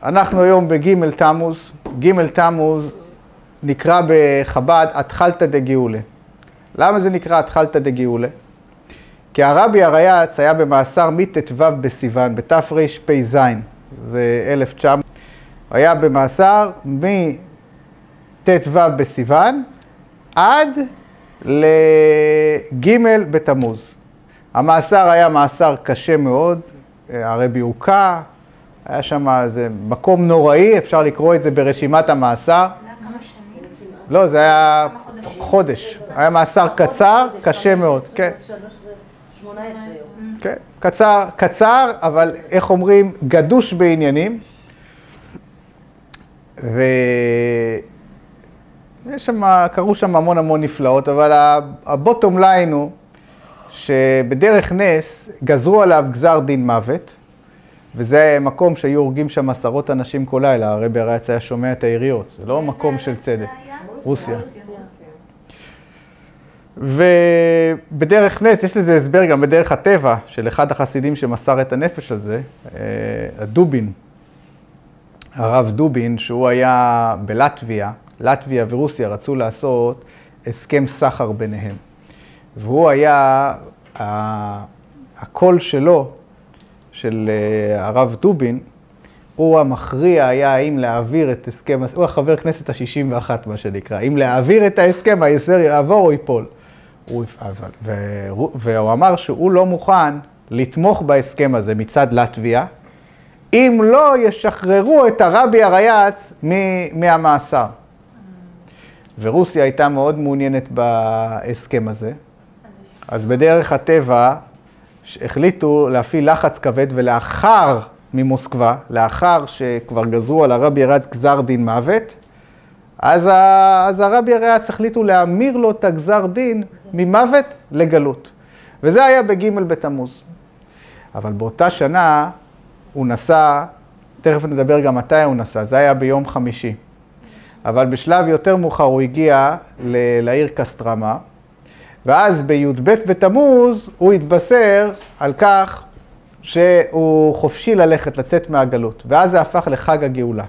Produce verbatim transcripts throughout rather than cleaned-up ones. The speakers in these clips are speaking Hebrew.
אנחנו היום בג' תמוז. ג' תמוז נקרא בחב"ד התחלתא דגאולה. למה זה נקרא התחלתא דגאולה? כי הרבי הריי"צ היה במאסר מט"ו בסיוון, בתרפ"ז, זה אלף תשע מאות. היה במאסר מט"ו בסיוון עד לג' בתמוז. המאסר היה מאסר קשה מאוד, הרבי הוכה, היה שם איזה מקום נוראי, אפשר לקרוא את זה ברשימת המאסר. כמה שנים? לא, זה היה חודש. היה מאסר קצר, קשה מאוד. כן. שמונה עשרה יום. כן, קצר, קצר, אבל איך אומרים, גדוש בעניינים. ויש שם, קרו שם המון המון נפלאות, אבל הבוטום ליין הוא שבדרך נס גזרו עליו גזר דין מוות, וזה מקום שהיו הורגים שם עשרות אנשים כל לילה, הרבי הריי"צ היה שומע את היריות, זה לא מקום של צדק. רוסיה. ובדרך נס, יש לזה הסבר גם בדרך הטבע של אחד החסידים שמסר את הנפש על זה, הדובין, הרב דובין, שהוא היה בלטביה, לטביה ורוסיה רצו לעשות הסכם סחר ביניהם. והוא היה, הקול שלו, של הרב דובין, הוא המכריע היה האם להעביר את הסכם, הוא החבר כנסת ה-שישים ואחת מה שנקרא, אם להעביר את ההסכם, היסר יעבור או ייפול. הוא, והוא אמר שהוא לא מוכן לתמוך בהסכם הזה מצד לטביה, אם לא ישחררו את הרבי הריי"צ מהמאסר. ורוסיה הייתה מאוד מעוניינת בהסכם הזה, אז בדרך הטבע החליטו להפעיל לחץ כבד, ולאחר ממוסקבה, לאחר שכבר גזרו על הרבי הריי"צ גזר דין מוות, אז, ה, אז הרבי הריי"צ החליטו להמיר לו את הגזר דין ממוות לגלות. וזה היה בג' בתמוז. אבל באותה שנה הוא נסע, תכף נדבר גם מתי הוא נסע, זה היה ביום חמישי. אבל בשלב יותר מאוחר הוא הגיע לעיר קסטרמה, ואז בי"ב בתמוז הוא התבשר על כך שהוא חופשי ללכת, לצאת מהגלות. ואז זה הפך לחג הגאולה.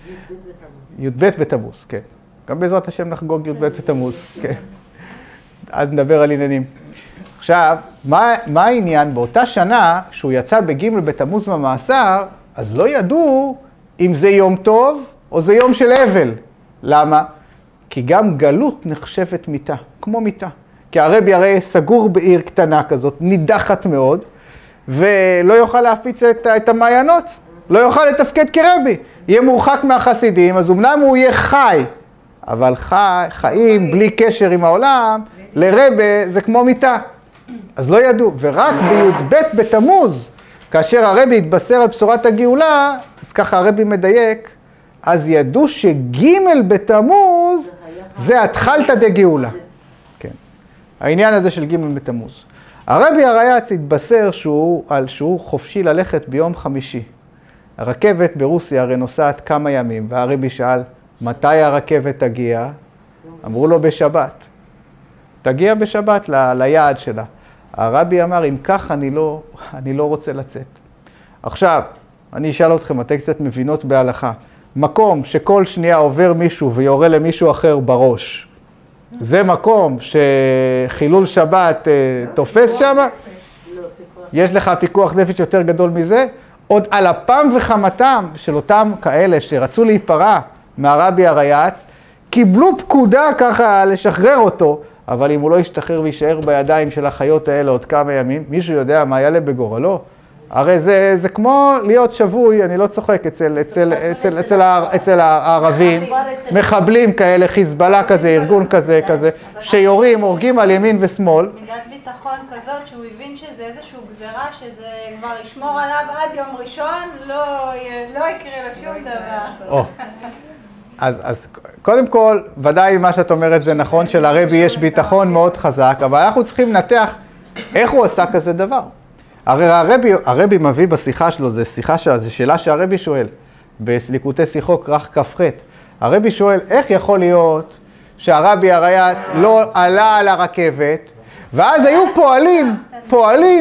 י"ב בתמוז, כן. גם בעזרת השם נחגוג י"ב בתמוז, כן. אז נדבר על עניינים. עכשיו, מה, מה העניין? באותה שנה, שהוא יצא בג' בתמוז במאסר, אז לא ידעו אם זה יום טוב או זה יום של אבל. למה? כי גם גלות נחשבת מיתה, כמו מיתה. כי הרבי הרי סגור בעיר קטנה כזאת, נידחת מאוד, ולא יוכל להפיץ את, את המעיינות, לא יוכל לתפקד כרבי. יהיה מורחק מהחסידים, אז אמנם הוא יהיה חי, אבל חי, חיים בלי קשר עם העולם, לרבי זה כמו מיתה. אז לא ידעו, ורק בי"ב בתמוז, כאשר הרבי התבשר על בשורת הגאולה, אז ככה הרבי מדייק, אז ידעו שג' בתמוז זה התחלתא דגאולה. כן. העניין הזה של ג' בתמוז. הרבי הריי"צ התבשר שהוא, על שהוא חופשי ללכת ביום חמישי. הרכבת ברוסיה הרי נוסעת כמה ימים, והרבי שאל, מתי הרכבת תגיע? אמרו לו בשבת. תגיע בשבת ל, ליעד שלה. הרבי אמר, אם כך אני לא, אני לא רוצה לצאת. עכשיו, אני אשאל אתכם, אתם קצת מבינות בהלכה. מקום שכל שנייה עובר מישהו ויורה למישהו אחר בראש, זה מקום שחילול שבת תופס שם? יש לך פיקוח נפש יותר גדול מזה? עוד על אפם וחמתם של אותם כאלה שרצו להיפרע מהרבי הריי"צ, קיבלו פקודה ככה לשחרר אותו, אבל אם הוא לא ישתחרר וישאר בידיים של החיות האלה עוד כמה ימים, מישהו יודע מה יעלה בגורלו? הרי זה, זה כמו להיות שבוי, אני לא צוחק, אצל, אצל, אצל, אצל, אצל הערבים, מחבלים כאלה, חיזבאללה כזה, ארגון כזה, כזה, שיורים, הורגים על ימין ושמאל. מידת ביטחון כזאת שהוא הבין שזה איזושהי גזרה, שזה כבר ישמור עליו עד יום ראשון, לא, לא יקרה לו שום דבר. אז, אז קודם כל, ודאי מה שאת אומרת זה נכון, שלרבי יש ביטחון מאוד חזק, אבל אנחנו צריכים לנתח איך הוא עשה כזה דבר. הרי הרבי, הרבי מביא בשיחה שלו, זו שיחה שלה, זו שאלה שהרבי שואל, בליקוטי שיחו כרך כ"ח. הרבי שואל, איך יכול להיות שהרבי הריי"צ לא עלה על הרכבת, ואז היו פועלים, פועלים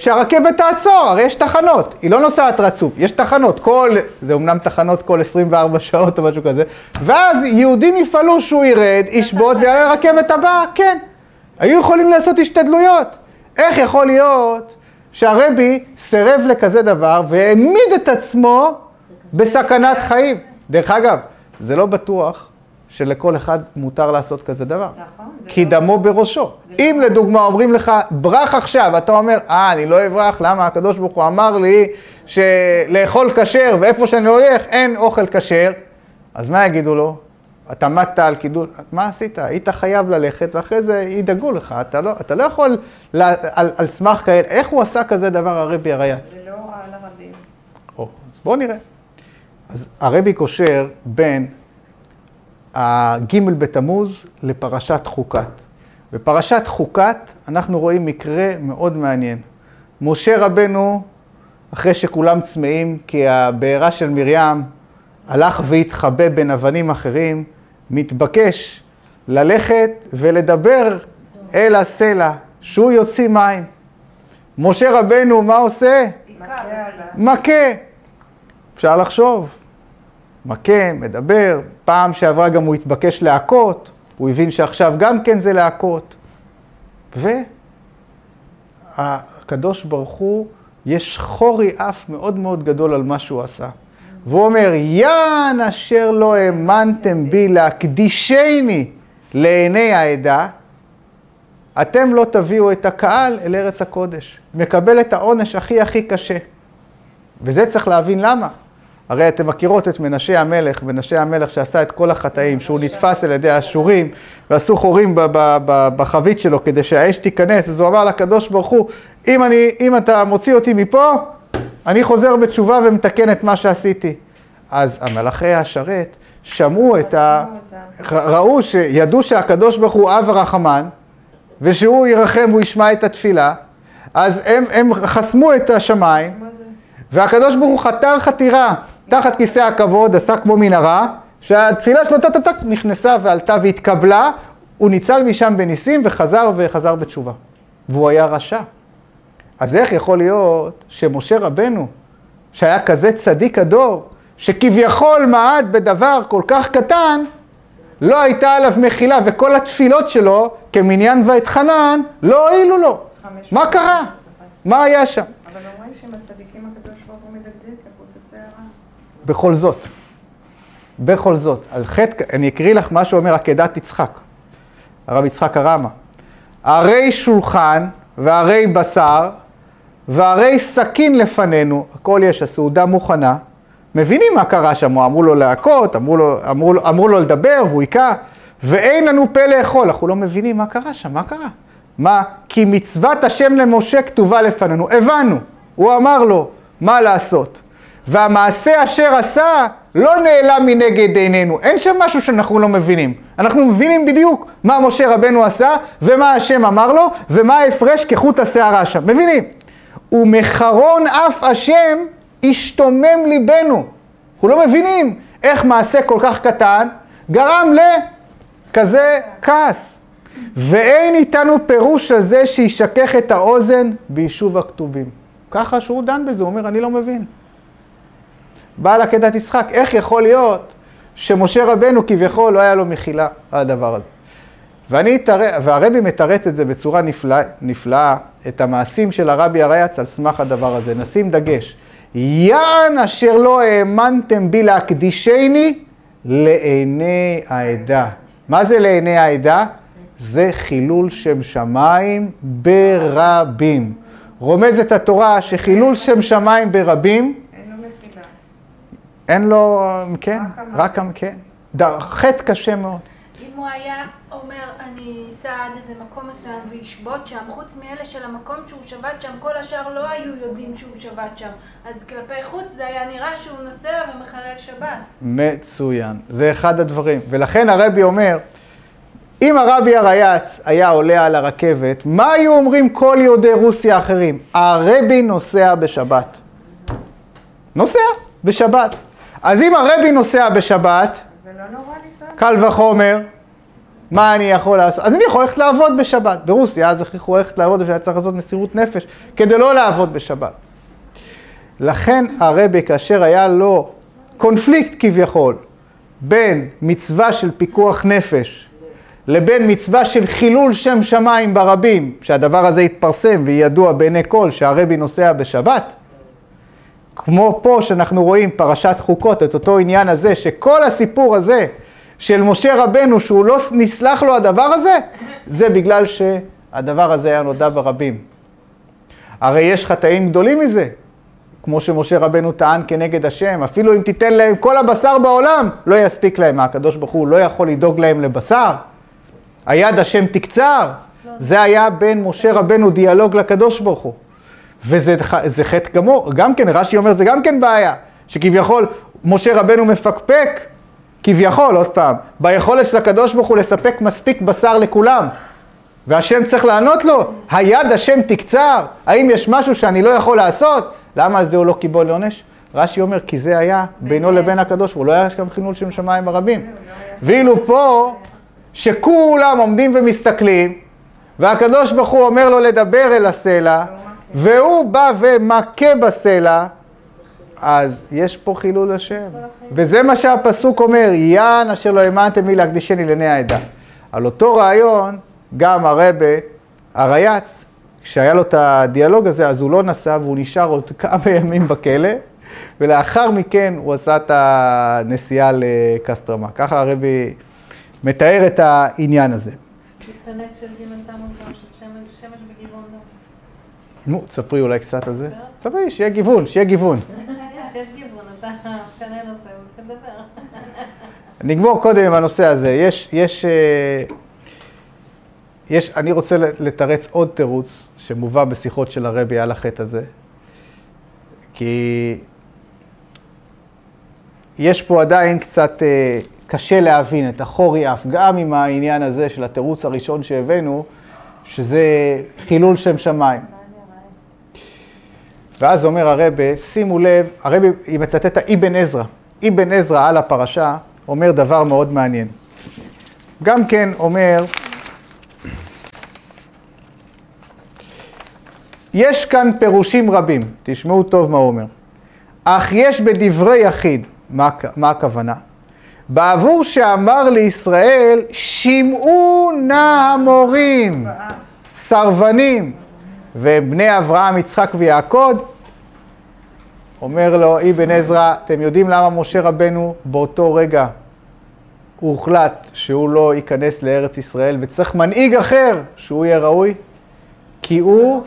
שהרכבת תעצור, הרי יש תחנות, היא לא נוסעת רצוף, יש תחנות, כל, זה אומנם תחנות כל עשרים וארבע שעות או משהו כזה, ואז יהודים יפעלו שהוא ירד, ישבות ויעלה לרכבת הבאה, כן. היו יכולים לעשות השתדלויות. איך יכול להיות שהרבי סירב לכזה דבר והעמיד את עצמו בסכנת חיים? דרך אגב, זה לא בטוח שלכל אחד מותר לעשות כזה דבר. נכון. כי דמו בראשו. אם לדוגמה אומרים לך, ברח עכשיו, אתה אומר, אה, אני לא אברח, למה? הקדוש ברוך הוא אמר לי שלאכול כשר, ואיפה שאני הולך אין אוכל כשר, אז מה יגידו לו? אתה מת על קידול, מה עשית? היית חייב ללכת, ואחרי זה ידאגו לך, אתה לא, אתה לא יכול לה, על, על סמך כאלה, איך הוא עשה כזה דבר הרבי הרייץ? זה לא רע לרבים. או, אז בואו נראה. אז הרבי קושר בין הגימל בתמוז לפרשת חוקת. בפרשת חוקת אנחנו רואים מקרה מאוד מעניין. משה רבנו, אחרי שכולם צמאים, כי הבעירה של מרים הלך והתחבא בין אבנים אחרים, מתבקש ללכת ולדבר אל הסלע, שהוא יוציא מים. משה רבנו, מה עושה? מכה. אפשר לחשוב. מכה, מדבר. פעם שעברה גם הוא התבקש להכות, הוא הבין שעכשיו גם כן זה להכות. והקדוש ברוך הוא, יש חורי אף מאוד מאוד גדול על מה שהוא עשה. והוא אומר, יען אשר לא האמנתם בי להקדישני לעיני העדה, אתם לא תביאו את הקהל אל ארץ הקודש. מקבל את העונש הכי הכי קשה. וזה צריך להבין למה. הרי אתם מכירות את מנשה המלך, מנשה המלך שעשה את כל החטאים, שהוא נתפס על ידי האשורים, ועשו חורים בחבית שלו כדי שהאש תיכנס, אז הוא אמר לקדוש ברוך הוא, אם, אני, אם אתה מוציא אותי מפה, אני חוזר בתשובה ומתקן את מה שעשיתי. אז המלאכי השרת שמעו את ה... ראו שידעו שהקדוש ברוך הוא אב הרחמן, ושהוא ירחם והוא ישמע את התפילה, אז הם, הם חסמו את השמיים, והקדוש ברוך הוא חתר חתירה תחת כיסא הכבוד, עשה כמו מנהרה, שהתפילה שלו טטטק נכנסה ועלתה והתקבלה, הוא ניצל משם בניסים וחזר וחזר בתשובה. והוא היה רשע. אז איך יכול להיות שמשה רבנו, שהיה כזה צדיק הדור, שכביכול מעד בדבר כל כך קטן, לא הייתה עליו מחילה, וכל התפילות שלו, כמניין ואתחנן, לא הועילו לו. מה קרה? מה היה שם? אבל אומרים שהם הצדיקים הקדוש ברוך הוא מדקדק, כחוט השערה. בכל זאת, בכל זאת, על חטא, אני אקריא לך מה שאומר עקדת יצחק, הרב יצחק הרמה. הרי שולחן והרי בשר והרי סכין לפנינו, הכל יש, הסעודה מוכנה, מבינים מה קרה שם, אמרו לו להכות, אמרו לו, אמרו, אמרו לו לדבר והוא יקע, ואין לנו פה לאכול, אנחנו לא מבינים מה קרה שם, מה קרה? מה? כי מצוות השם למשה כתובה לפנינו, הבנו, הוא אמר לו מה לעשות, והמעשה אשר עשה לא נעלם מנגד עינינו, אין שם משהו שאנחנו לא מבינים, אנחנו מבינים בדיוק מה משה רבנו עשה, ומה השם אמר לו, ומה ההפרש כחוט השערה שם, מבינים? ומחרון אף השם השתומם ליבנו, אנחנו לא מבינים איך מעשה כל כך קטן גרם לכזה כעס. ואין איתנו פירוש על זה שישכח את האוזן ביישוב הכתובים. ככה שהוא דן בזה, הוא אומר, אני לא מבין. בעל עקדת יצחק, איך יכול להיות שמשה רבנו כביכול לא היה לו מחילה על הדבר הזה? ואני אתר... והרבי מתרץ את זה בצורה נפלאה, נפלאה, את המעשים של הרבי הרייץ על סמך הדבר הזה. נשים דגש. יען אשר לא האמנתם בי להקדישני לעיני העדה. מה זה לעיני העדה? זה חילול שם שמיים ברבים. רומזת התורה שחילול שם שמיים ברבים, אין לו מחילה. אין לו, כן, רק, כן. חטא קשה מאוד. אם הוא היה אומר, אני אסע עד איזה מקום מסוים וישבות שם, חוץ מאלה של המקום שהוא שבת שם, כל השאר לא היו יודעים שהוא שבת שם. אז כלפי חוץ זה היה נראה שהוא נוסע ומחלל שבת. מצוין. זה אחד הדברים. ולכן הרבי אומר, אם הרבי הרייץ היה עולה על הרכבת, מה היו אומרים כל יהודי רוסיה האחרים? הרבי נוסע בשבת. נוסע בשבת. אז אם הרבי נוסע בשבת, זה לא נורא לנסוע. קל וחומר, מה אני יכול לעשות? אז אני יכול ללכת לעבוד בשבת. ברוסיה, אז הכריחו ללכת לעבוד, ושהיה צריך לעשות מסירות נפש, כדי לא לעבוד בשבת. לכן הרבי, כאשר היה לו קונפליקט כביכול, בין מצווה של פיקוח נפש, לבין מצווה של חילול שם שמיים ברבים, שהדבר הזה יתפרסם וידוע בעיני כל שהרבי נוסע בשבת, כמו פה שאנחנו רואים פרשת חוקות, את אותו עניין הזה, שכל הסיפור הזה של משה רבנו, שהוא לא נסלח לו הדבר הזה, זה בגלל שהדבר הזה היה נודע ברבים. הרי יש חטאים גדולים מזה, כמו שמשה רבנו טען כנגד השם, אפילו אם תיתן להם כל הבשר בעולם, לא יספיק להם. הקדוש ברוך הוא לא יכול לדאוג להם לבשר. היד השם תקצר. זה היה בין משה רבנו דיאלוג לקדוש ברוך הוא. וזה זה חטא גמור. גם כן, רש"י אומר, זה גם כן בעיה. שכביכול משה רבנו מפקפק, כביכול, עוד פעם, ביכולת של הקדוש ברוך הוא לספק מספיק בשר לכולם. והשם צריך לענות לו, היד השם תקצר. האם יש משהו שאני לא יכול לעשות? למה על זה הוא לא קיבל עונש? רש"י אומר, כי זה היה בינו לבין הקדוש ברוך הוא, לא היה גם חילול שם שמיים ברבים. ואילו פה, שכולם עומדים ומסתכלים, והקדוש ברוך הוא אומר לו לדבר אל הסלע, והוא בא ומכה בסלע, אז יש פה חילול השם. וזה מה שהפסוק אומר, יען אשר לא האמנתם לי להקדישני לעיני העדה. על אותו רעיון, גם הרבי, הרייץ, כשהיה לו את הדיאלוג הזה, אז הוא לא נסע והוא נשאר עוד כמה ימים בכלא, ולאחר מכן הוא עשה את הנסיעה לקסטרמה. ככה הרבי מתאר את העניין הזה. להשתנס של גימל תמוז גם של שמש בגבעון דום. נו, תספרי אולי קצת על זה. תספרי, שיהיה גיוון, שיהיה גיוון. יש, יש גיוון, אתה משנה נושא, הוא תדבר. נגמור קודם עם הנושא הזה. יש, יש, יש, אני רוצה לתרץ עוד תירוץ שמובא בשיחות של הרבי על החטא הזה. כי יש פה עדיין קצת קשה להבין את החורי אף, גם עם העניין הזה של התירוץ הראשון שהבאנו, שזה חילול שם שמיים. ואז אומר הרבי, שימו לב, הרבי מצטט את אבן עזרא. אבן עזרא על הפרשה אומר דבר מאוד מעניין. גם כן אומר, יש כאן פירושים רבים, תשמעו טוב מה הוא אומר. אך יש בדברי יחיד, מה, מה הכוונה? בעבור שאמר לישראל, שמעו נא המורים, סרבנים, ובני אברהם, יצחק ויעקב, אומר לו אבן עזרא, אתם יודעים למה משה רבנו באותו רגע הוא הוחלט שהוא לא ייכנס לארץ ישראל, וצריך מנהיג אחר שהוא יהיה ראוי? כי הוא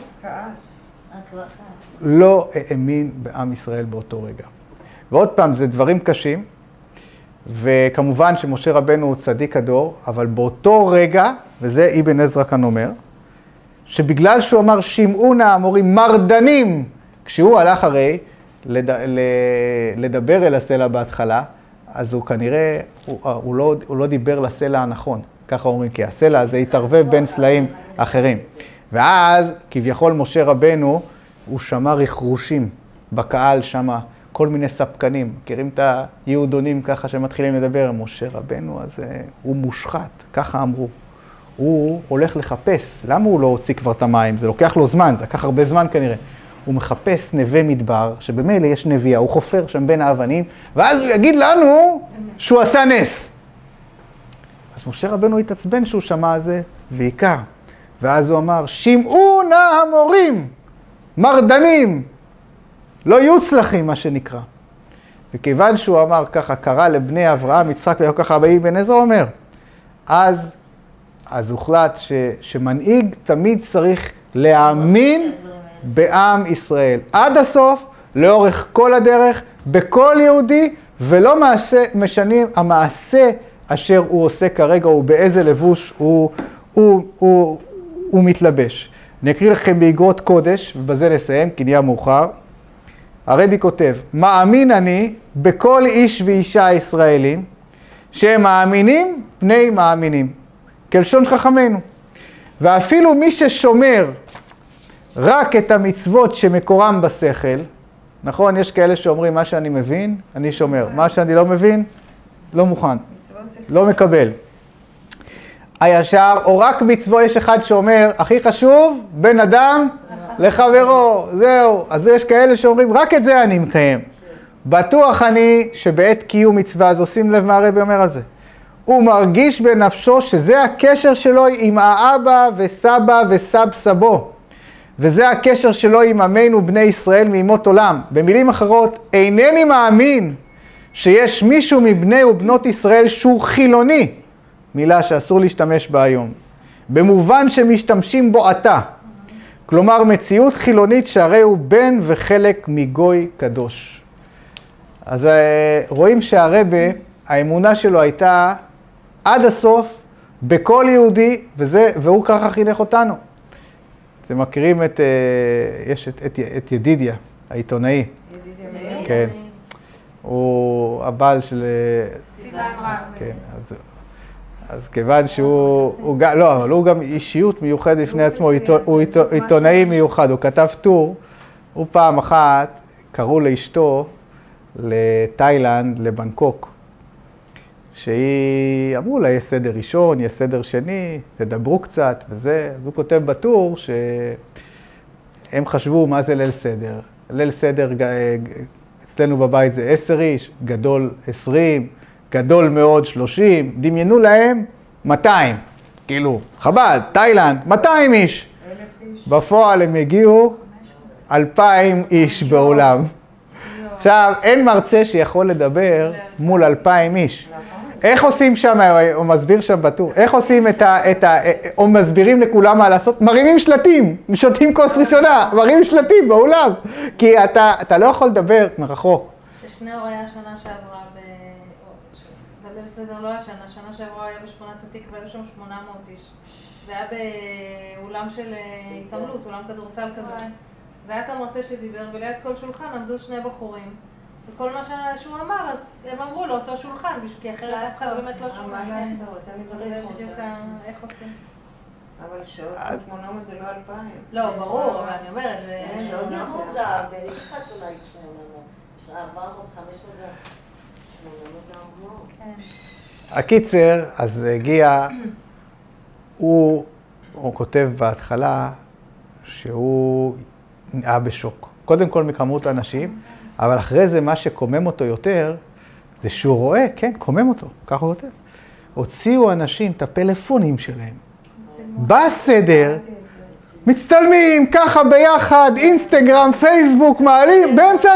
לא האמין בעם ישראל באותו רגע. ועוד פעם, זה דברים קשים, וכמובן שמשה רבנו הוא צדיק הדור, אבל באותו רגע, וזה אבן עזרא כאן אומר, שבגלל שהוא אמר שמעו נא המורים מרדנים, כשהוא הלך הרי לד... לדבר אל הסלע בהתחלה, אז הוא כנראה, הוא, הוא, לא, הוא לא דיבר לסלע הנכון, ככה אומרים, כי הסלע הזה התערבב בין סלעים אחרים. ואז כביכול משה רבנו, הוא שמע רכרושים בקהל שמה, כל מיני ספקנים, מכירים את היהודונים ככה שמתחילים לדבר, משה רבנו, אז הוא מושחת, ככה אמרו. הוא הולך לחפש, למה הוא לא הוציא כבר את המים? זה לוקח לו זמן, זה לקח הרבה זמן כנראה. הוא מחפש נווה מדבר, שבמילא יש נביאה, הוא חופר שם בין האבנים, ואז הוא יגיד לנו שהוא עשה נס. אז משה רבנו התעצבן שהוא שמע על זה, ויקע. ואז הוא אמר, שמעו נא המורים, מרדנים, לא יוצלחים מה שנקרא. וכיוון שהוא אמר ככה, קרא לבני אברהם, יצחק ויעקב, ככה אבן עזרא אומר, אז, אז הוחלט ש, שמנהיג תמיד צריך להאמין בעם ישראל. עד הסוף, לאורך כל הדרך, בכל יהודי, ולא מעשה, משנים המעשה אשר הוא עושה כרגע, הוא באיזה לבוש הוא, הוא, הוא, הוא מתלבש. אני אקריא לכם באגרות קודש, ובזה נסיים, כי נהיה מאוחר. הרבי כותב, מאמין אני בכל איש ואישה ישראלים, שהם מאמינים פני מאמינים, כלשון חכמינו. ואפילו מי ששומר רק את המצוות שמקורם בשכל, נכון, יש כאלה שאומרים, מה שאני מבין, אני שומר. מה שאני לא מבין, לא מוכן, לא מקבל. הישר, או רק מצוות, יש אחד שאומר, הכי חשוב, בן אדם לחברו, זהו. אז יש כאלה שאומרים, רק את זה אני מקיים. בטוח אני שבעת קיום מצווה, אז עושים לב מה הרבי אומר על זה. הוא מרגיש בנפשו שזה הקשר שלו עם האבא וסבא וסב סבו. וזה הקשר שלו עם עמנו בני ישראל מימות עולם. במילים אחרות, אינני מאמין שיש מישהו מבני ובנות ישראל שהוא חילוני, מילה שאסור להשתמש בה היום, במובן שמשתמשים בו עתה. כלומר, מציאות חילונית שהרי הוא בן וחלק מגוי קדוש. אז רואים שהרבי, האמונה שלו הייתה עד הסוף, בכל יהודי, וזה, והוא ככה חינך אותנו. אתם מכירים את, יש את, את, את ידידיה, העיתונאי. ידידיה מאיר? כן. הוא הבעל של... סיוון רב. כן, אז, אז כיוון שהוא, הוא, לא, אבל הוא גם אישיות מיוחד בפני עצמו, הוא, הוא עיתונאי מיוחד, הוא כתב טור, הוא פעם אחת קראו לאשתו לתאילנד, לבנקוק, שהיא, אמרו לה, יש סדר ראשון, יש סדר שני, תדברו קצת, וזה, אז הוא כותב בטור שהם חשבו מה זה ליל סדר. ליל סדר, אצלנו בבית זה עשר איש, גדול עשרים, גדול מאוד שלושים, דמיינו להם מאתיים, כאילו, חב"ד, תאילנד, מאתיים איש. בפועל הם הגיעו אלפיים איש בעולם. עכשיו, אין מרצה שיכול לדבר מול אלפיים איש. איך עושים שם, הוא מסביר שם בטור, איך עושים את ה... את ה או מסבירים לכולם מה לעשות? מרימים שלטים, שותים כוס ראשונה, מרימים שלטים באולם. כי אתה, אתה לא יכול לדבר מרחוק. ששני הורי השנה שעברה, בליל סדר לא השנה, שנה שעברה היה בשכונת התקווה, היו שם שמונה מאות איש. זה היה באולם של התעמלות, אולם כדורסל כזה. זה היה את המרצה שדיבר, וליד כל שולחן עמדו שני בחורים. וכל מה שהוא אמר, אז הם אמרו לו אותו שולחן, כי אחרת אף אחד באמת לא שומע. זה בדיוק איך עושים. אבל שעות שמונה מאות זה לא אלפיים. לא, ברור, אבל אני אומרת, זה... שעות מאות זה ביצחק אולי שמונה מאות. יש ארבע מאות, חמש מאות, שמונה מאות זה ארבע מאות. הקיצר, אז הגיע, הוא, הוא כותב בהתחלה שהוא היה בשוק. קודם כל מכמות האנשים, אבל אחרי זה מה שקומם אותו יותר, זה שהוא רואה, כן, קומם אותו, ככה הוא כותב. הוציאו אנשים את הפלאפונים שלהם. בסדר, מצטלמים ככה ביחד, אינסטגרם, פייסבוק, מעלים, באמצע...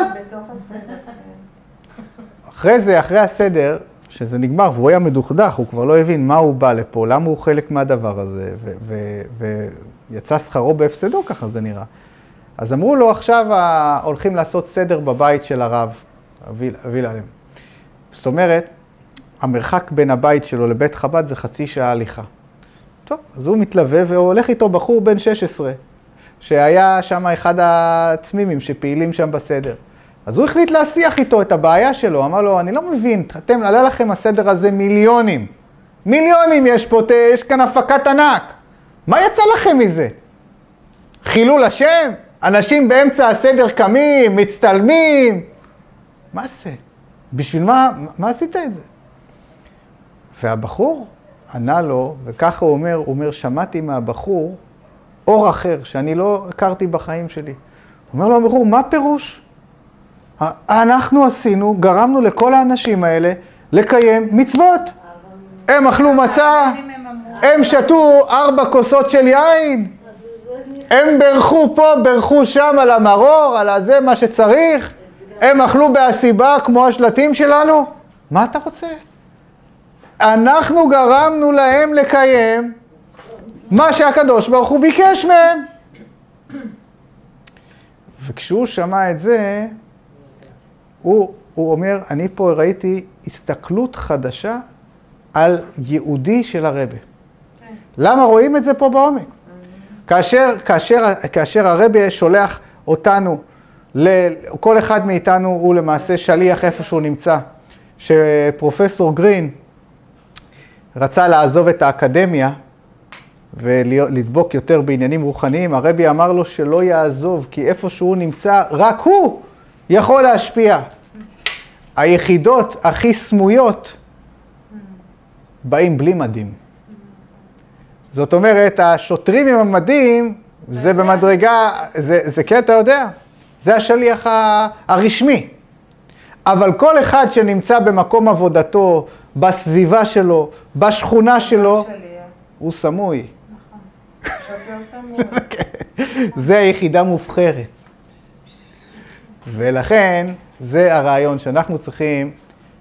אחרי זה, אחרי הסדר, שזה נגמר, והוא היה מדוכדך, הוא כבר לא הבין מה הוא בא לפה, למה הוא חלק מהדבר הזה, ויצא שכרו בהפסדו, ככה זה נראה. אז אמרו לו, עכשיו הולכים לעשות סדר בבית של הרב, אביל עליהם. זאת אומרת, המרחק בין הבית שלו לבית חב"ד זה חצי שעה הליכה. טוב, אז הוא מתלווה והולך איתו בחור בן שש עשרה, שהיה שם אחד התמימים שפעילים שם בסדר. אז הוא החליט להשיח איתו את הבעיה שלו, אמר לו, אני לא מבין, אתם, עלה לכם הסדר הזה מיליונים. מיליונים יש פה, יש כאן הפקת ענק. מה יצא לכם מזה? חילול השם? אנשים באמצע הסדר קמים, מצטלמים. מה זה? בשביל מה, מה עשית את זה? והבחור ענה לו, וככה הוא אומר, הוא אומר, שמעתי מהבחור אור אחר, שאני לא הכרתי בחיים שלי. הוא אומר לו, הבחור, מה פירוש? אנחנו עשינו, גרמנו לכל האנשים האלה לקיים מצוות. הם אכלו מצה, הם שתו ארבע כוסות של יין, הם ברכו פה, ברכו שם על המרור, על הזה, מה שצריך. הם אכלו בהסיבה כמו השלטים שלנו. מה אתה רוצה? אנחנו גרמנו להם לקיים מה שהקדוש ברוך הוא ביקש מהם. וכשהוא שמע את זה, הוא, הוא אומר, אני פה ראיתי הסתכלות חדשה על יהודי של הרבי. למה רואים את זה פה בעומק? כאשר, כאשר, כאשר הרבי שולח אותנו, כל אחד מאיתנו הוא למעשה שליח איפה שהוא נמצא, שפרופסור גרין רצה לעזוב את האקדמיה ולדבוק יותר בעניינים רוחניים, הרבי אמר לו שלא יעזוב, כי איפה שהוא נמצא, רק הוא יכול להשפיע. היחידות הכי סמויות באים בלי מדים. זאת אומרת, השוטרים עם המדים, זה במדרגה, זה, זה כן, אתה יודע, זה השליח ה- הרשמי. אבל כל אחד שנמצא במקום עבודתו, בסביבה שלו, בשכונה שלו, הוא סמוי. זה היחידה מובחרת. ולכן, זה הרעיון שאנחנו צריכים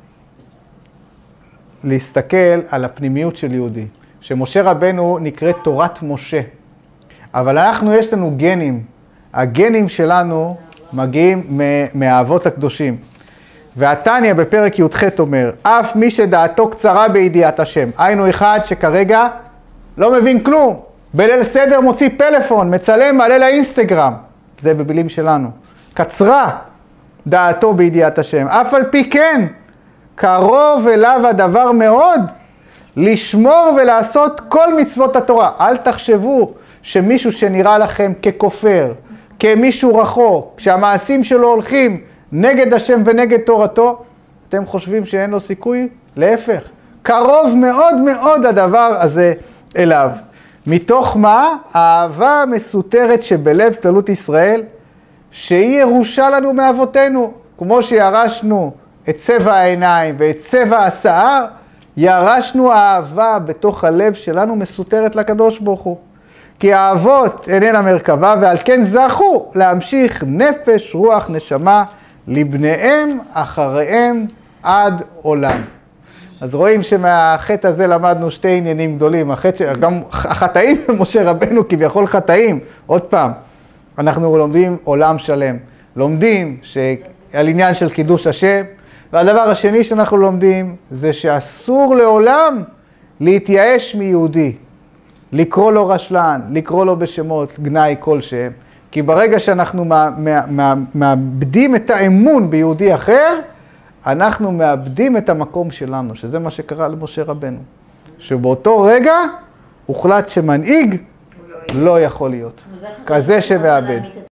להסתכל על הפנימיות של יהודי. שמשה רבנו נקראת תורת משה. אבל אנחנו, יש לנו גנים. הגנים שלנו מגיעים מהאבות הקדושים. והתניא בפרק י"ח אומר, אף מי שדעתו קצרה בידיעת השם. היינו אחד שכרגע לא מבין כלום. בליל סדר מוציא פלאפון, מצלם, מעלה לאינסטגרם. זה במילים שלנו. קצרה דעתו בידיעת השם. אף על פי כן, קרוב אליו הדבר מאוד, לשמור ולעשות כל מצוות התורה. אל תחשבו שמישהו שנראה לכם ככופר, כמישהו רחוק, שהמעשים שלו הולכים נגד השם ונגד תורתו, אתם חושבים שאין לו סיכוי? להפך. קרוב מאוד מאוד הדבר הזה אליו. מתוך מה? האהבה המסותרת שבלב כללות ישראל, שהיא ירושה לנו מאבותינו. כמו שירשנו את צבע העיניים ואת צבע השיער, ירשנו אהבה בתוך הלב שלנו מסותרת לקדוש ברוך הוא. כי האהבות איננה מרכבה, ועל כן זכו להמשיך נפש, רוח, נשמה, לבניהם אחריהם עד עולם. אז רואים שמהחטא הזה למדנו שתי עניינים גדולים. החטא, גם החטאים משה רבנו כביכול חטאים. עוד פעם, אנחנו לומדים עולם שלם. לומדים על עניין של קידוש השם, והדבר השני שאנחנו לומדים זה שאסור לעולם להתייאש מיהודי. לקרוא לו רשלן, לקרוא לו בשמות גנאי כלשהם. כי ברגע שאנחנו מאבדים את האמון ביהודי אחר, אנחנו מאבדים את המקום שלנו, שזה מה שקרה למשה רבנו. שבאותו רגע הוחלט שמנהיג לא יכול להיות. כזה שמאבד.